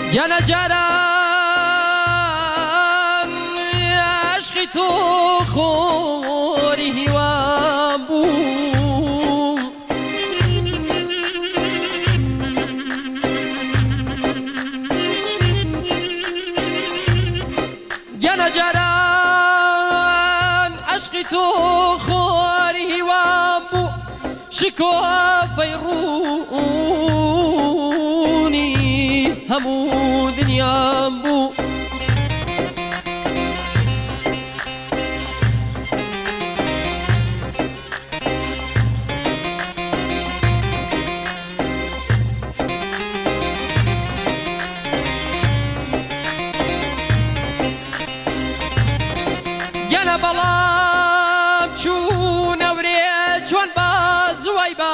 يا نجاران عشقي تو خوري هوابو يا نجاران عشقي تو خوري هوابو شكوى فيروني همو دنيا بو يانا بلام چون اوريد شوان بازوي با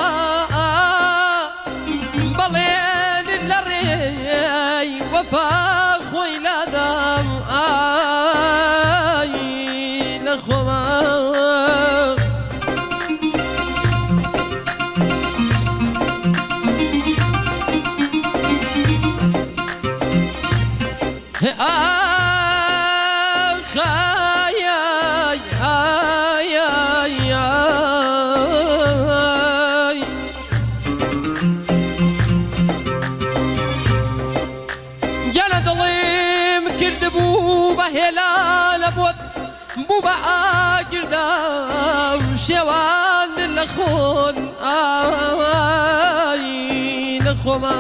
بلين للري وفا خوي لادم آي لخوما بوبا آگردا شوان لخون آی لخوما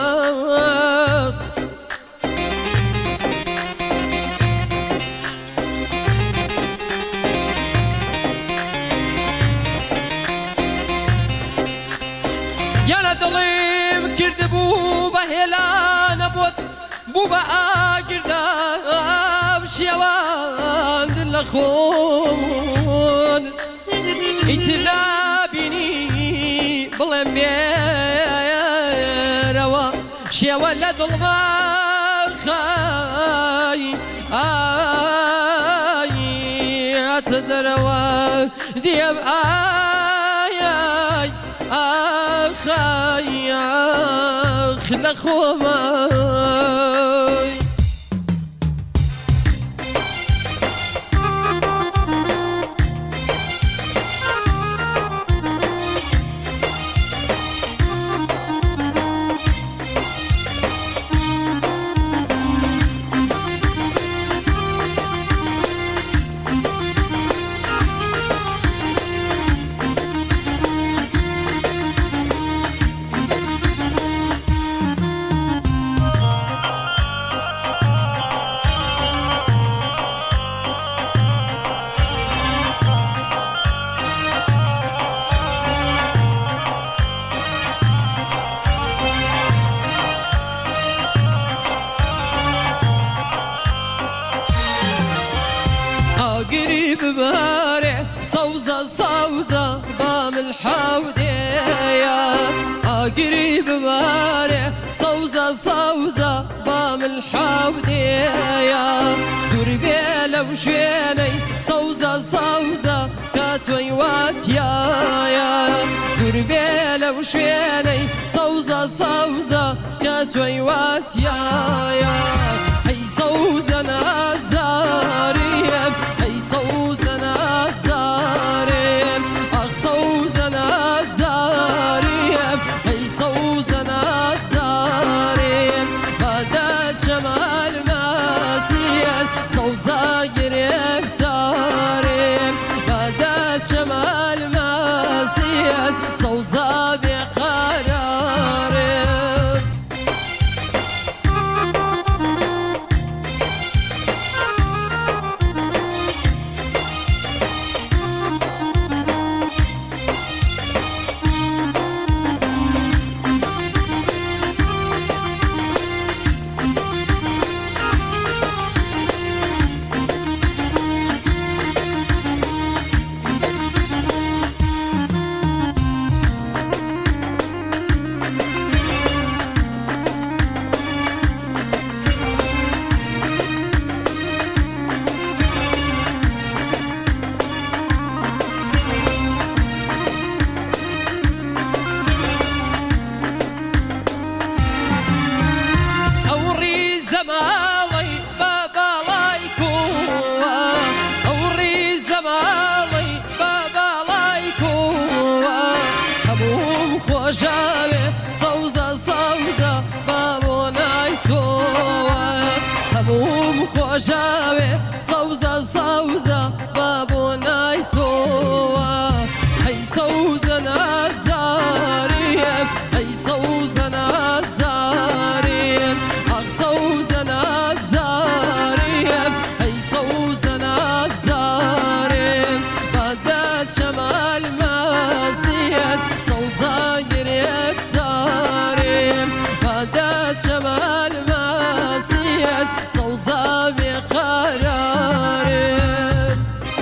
يانا دليم كرد بوبا هلا نبوت بوبا آگردا شوان لخون اتلابيني بلن بيروا شوان لدلما خاي آي اتدروا ديب آي آي آخاي آخ لخوماي قريب بارع صوزة صوزة بام الحودية قريب بارع صوزة صوزة بام الحودية دربيلة وشويني صوزة صوزة كاتوي واتيايا دربيلة وشويني صوزة صوزة كاتوي واتيايا هي صوزة نازارية هي صوزة نازارية أخ صوزة نازارية هي صوزة نازارية بدات شمال ماسية صوزة قريب تارية بدات شمال ماسية صوزة بقرارية ڕۆژاوێ سەوزە سەوزە بابۆنای تۆوە ئەی سەوزە نازاریم ئەی سەوزە نازاریم ئەخ سەوزە نازاریم ئەی سەوزە نازاریم بەدەت شەمال مەزیەت سەوزە گرێفتاریم بەدەت شەمال مەزیەت سەوزە بێقەراریم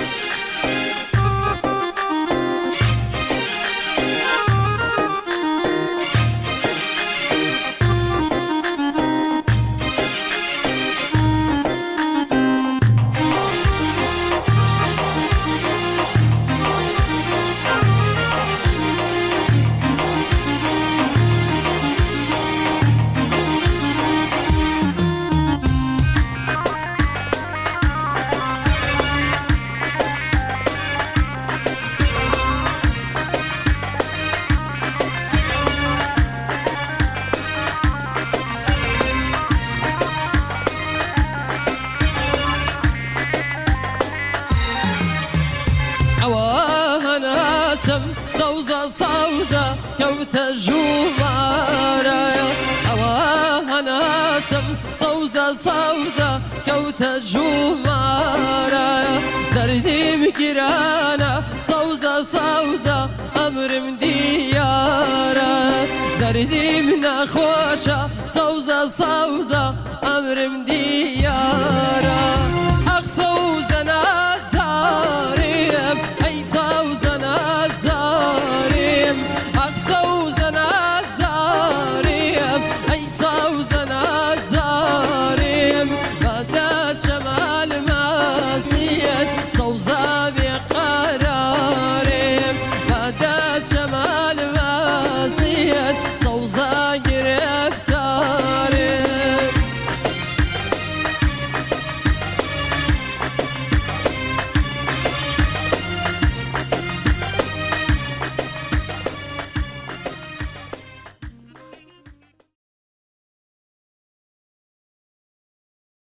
هەناسم سەوزە سەوزە کەوتە ژوورە ئەوە هەناسم سەوزە سەوزە کەوتە ژوورە دەردیم گیرانە سەوزە سەوزە ئەمرم دیارە دەردیم نەخۆشە سەوزە سەوزە ئەمرم دیارە